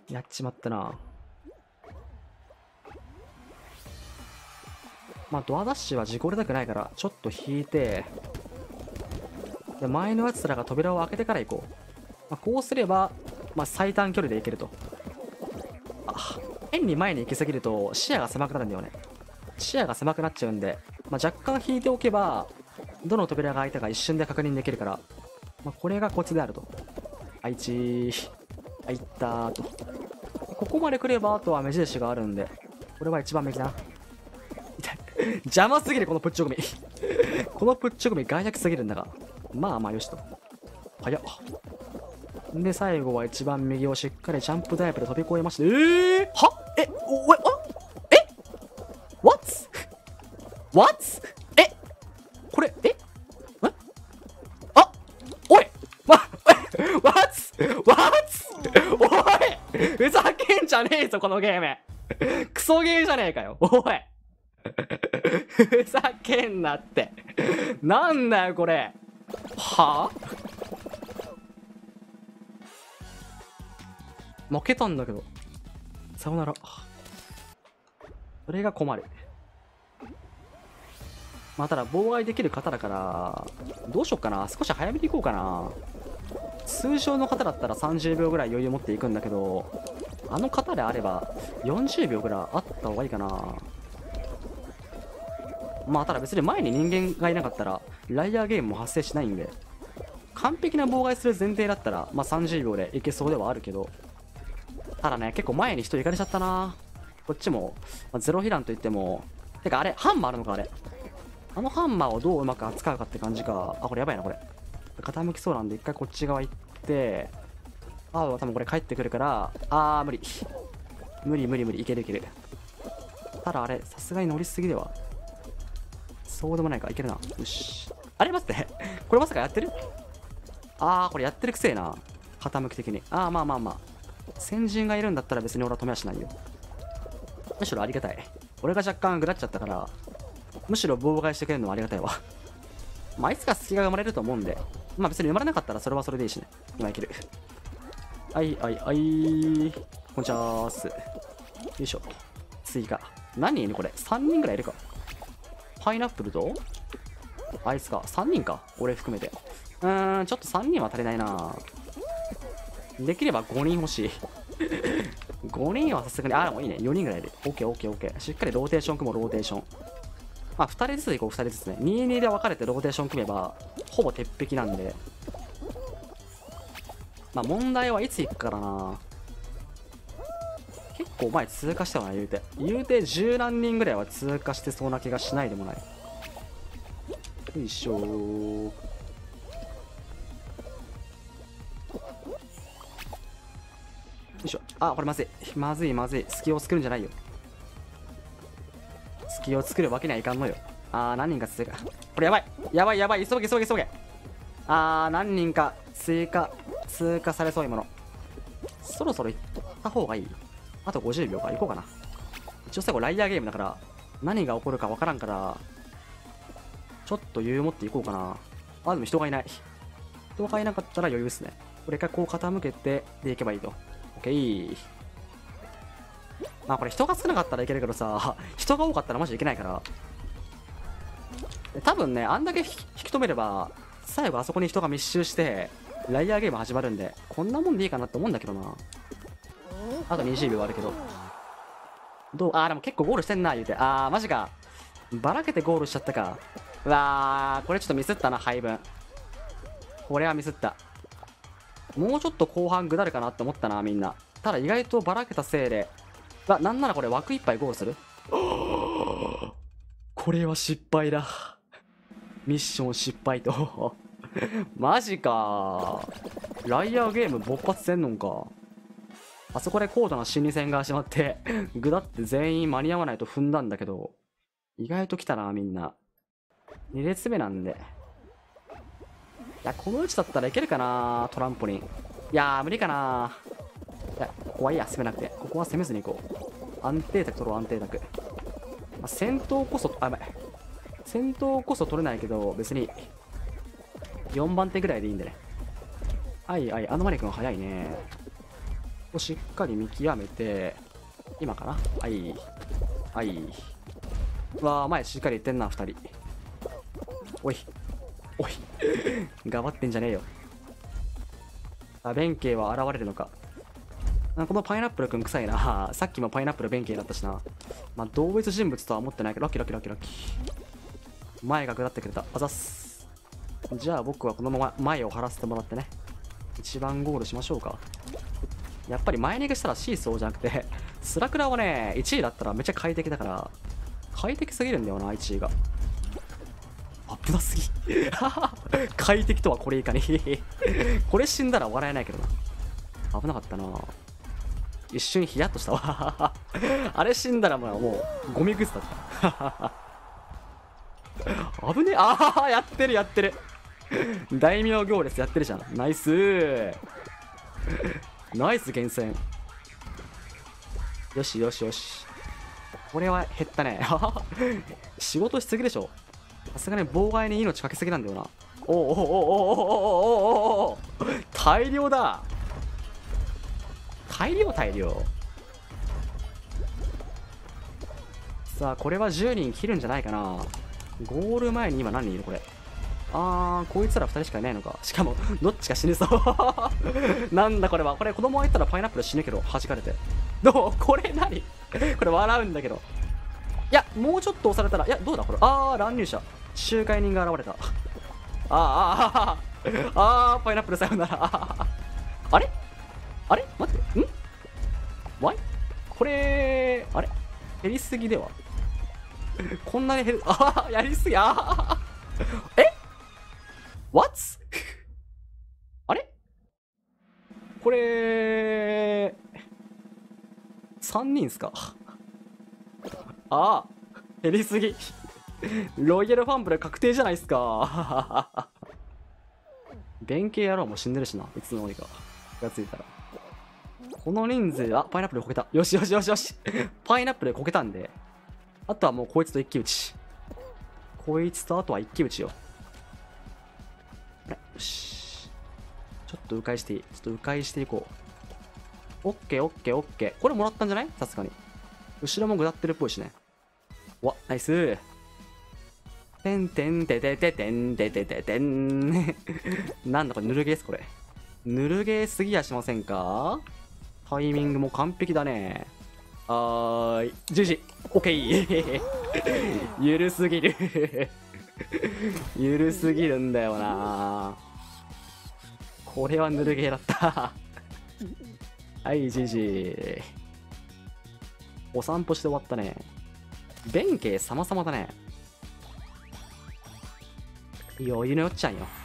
やっちまったな。まあドアダッシュは事故れたくないからちょっと引いて、で前のやつらが扉を開けてから行こう。まあ、こうすれば、まあ、最短距離で行けると。あ、変に前に行き過ぎると視野が狭くなるんだよね。視野が狭くなっちゃうんで、まあ、若干引いておけばどの扉が開いたか一瞬で確認できるから、まあ、これがコツであると。あいちー、あいったーと。ここまで来ればあとは目印があるんで、これは一番右だな。痛い邪魔すぎるこのプッチョ組このプッチョ組害悪すぎるんだが、まあまあよしと。早っ。で最後は一番右をしっかりジャンプダイブで飛び越えまして、はえおえあえ what what えこれあおいwhat おいふざけんじゃねえぞこのゲームクソゲーじゃねえかよおいふざけんなってなんだよこれはあ負けたんだけどさよなら。それが困る。まあただ妨害できる方だからどうしよっかな。少し早めに行こうかな。通常の方だったら30秒ぐらい余裕持っていくんだけど、あの方であれば40秒ぐらいあった方がいいかな。まあただ別に前に人間がいなかったらライアーゲームも発生しないんで、完璧な妨害する前提だったらまあ30秒でいけそうではあるけど、ただね結構前に人行かれちゃったな。こっちも、まあ、ゼロ被弾といっても、てかあれハンマーあるのか。あのハンマーをどううまく扱うかって感じか。あこれやばいなこれ。傾きそうなんで一回こっち側行って、あ多分これ帰ってくるから、無理いける。ただあれさすがに乗りすぎではそうでもないか。いけるな。よし。あれ待ってこれまさかやってる。これやってるくせえな。傾き的にまあ先人がいるんだったら別に俺は止めはしないよ。むしろありがたい。俺が若干グラっちゃったからむしろ妨害してくれるのはありがたいわ。まあいつか隙が生まれると思うんで、まあ別に生まれなかったらそれはそれでいいしね。今いける。こんにちはーす。よいしょ。追加何人いるこれ。3人ぐらいいるか。パイナップルとあいつか。3人か俺含めて。ちょっと3人は足りないな。できれば5人欲しい5人はさすがに、でもいいね。4人ぐらいで。オッケー。しっかりローテーション組もう、ローテーション。まあ、2人ずついこう、2人ずつね。2、2で分かれてローテーション組めば、ほぼ鉄壁なんで。まあ、問題はいつ行くからな。結構前通過したよな、言うて10何人ぐらいは通過してそうな気がしないでもない。よいしょー。よいしょ。これまずい。隙を作るんじゃないよ。隙を作るわけにはいかんのよ。何人か追加。これやばい。急げ。何人か通過されそういうもの。そろそろ行った方がいい。あと50秒か。行こうかな。一応最後ライアーゲームだから何が起こるかわからんから、ちょっと余裕持っていこうかな。でも人がいない。人がいなかったら余裕ですね。これ一回こう傾けてでいけばいいと。オッケー。まあこれ人が少なかったらいけるけどさ、人が多かったらマジいけないから。多分ね、あんだけ引き止めれば最後あそこに人が密集してライアーゲーム始まるんで、こんなもんでいいかなって思うんだけどな。あと20秒あるけどどう。でも結構ゴールしてんな言うて。マジか。ばらけてゴールしちゃったか。これちょっとミスったな。配分これはミスった。もうちょっと後半下るかなって思ったなみんな。ただ意外とばらけたせいで、なんならこれ枠いっぱいゴールするこれは失敗だ。ミッション失敗とマジか。ライアーゲーム勃発せんのんか。あそこで高度な心理戦が始まってぐだって全員間に合わないと踏んだんだけど、意外と来たなみんな。2列目なんで、この位置だったらいけるかな。トランポリン無理かな。ここはいいや、攻めなくて。ここは攻めずに行こう。安定卓取ろう。先頭こそ先頭こそ取れないけど別に4番手ぐらいでいいんでね。アノマリ君は早いね。 をしっかり見極めて、今かな。はい。はい。わあ、前しっかり行ってんな、2人。おい。おい。頑張ってんじゃねえよ。弁慶は現れるのか。このパイナップルくん臭いな。さっきもパイナップル弁慶だったしな。まあ、同一人物とは思ってないけど、ラッキーラッキーラッキーラッキー。前が下ってくれた。あざっす。じゃあ僕はこのまま前を張らせてもらってね。一番ゴールしましょうか。やっぱり前逃げしたらシーソーじゃなくて、スラクラはね、1位だったらめっちゃ快適だから、快適すぎるんだよな、1位が。危なすぎ。快適とはこれいかに。これ死んだら笑えないけどな。危なかったな。一瞬ヒヤッとしたわ。あれ死んだらもうゴミグスだった。危ねえ。ああ、やってるやってる。大名行列やってるじゃん。ナイスー。ナイス厳選。よしよしよし。これは減ったね。仕事しすぎでしょ。さすがに妨害に命かけすぎなんだよな。おおおおおおおおお、大量だ。大量大量。さあこれは10人切るんじゃないかな。ゴール前に今何人いるこれ。こいつら2人しかいないのか。しかもどっちか死ぬそうなんだこれは。これ子供が言ったらパイナップル死ぬけど弾かれて。どうこれ何これ笑うんだけど。いやもうちょっと押されたら。いやどうだこれ。乱入者集会人が現れた。パイナップルさよなら。あれあれ待って。ワイこれあれ減りすぎでは。こんなに減る。やりすぎ。What? あれこれ3人っすか。減りすぎ。ロイヤルファンブル確定じゃないっすか。弁慶野郎も死んでるしな。いつの間にか気がついたら。この人数、パイナップルこけた。よしよしよしよし。パイナップルこけたんで、あとはもうこいつと一騎打ち。こいつとあとは一騎打ちよ。よし。ちょっと迂回していい。ちょっと迂回していこう。オッケーオッケーオッケー。これもらったんじゃない？さすがに。後ろも下ってるっぽいしね。わ、ナイス。てんてんててててんててててん。なんだこれ、ぬるゲーすこれ。ぬるゲーすぎやしませんか？タイミングも完璧だね。10時。オッケー。ゆるすぎる。ゆるすぎるんだよな。これはぬるゲーだった。はい、じじ。お散歩して終わったね。弁慶様々だね。余裕のよっちゃんよ。